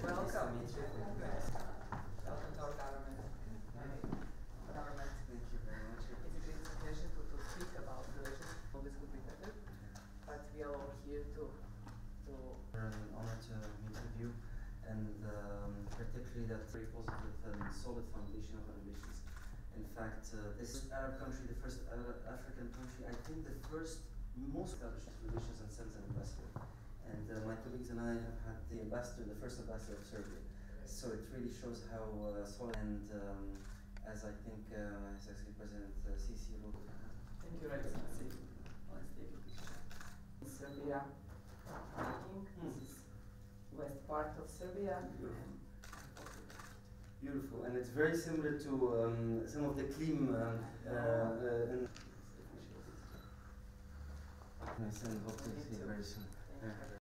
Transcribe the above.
Welcome. Nice to meet you. Welcome to our government. Thank you very much. It's a great pleasure to speak about relations. Always could be better, but we are all here to. An honor to meet with you, and particularly that very positive and solid foundation of our relations. In fact, this Arab country, the first African country, I think the first most established relations and sends an ambassador. And my colleagues and I have had the ambassador, the first ambassador of Serbia. So it really shows how solid and as I think His Excellency President Sisi wrote. Thank you, Excellency. Let's take a picture. Serbia, this is west part of Serbia. Beautiful. Beautiful, and it's very similar to some of the Klim nice, and hope to see you very soon.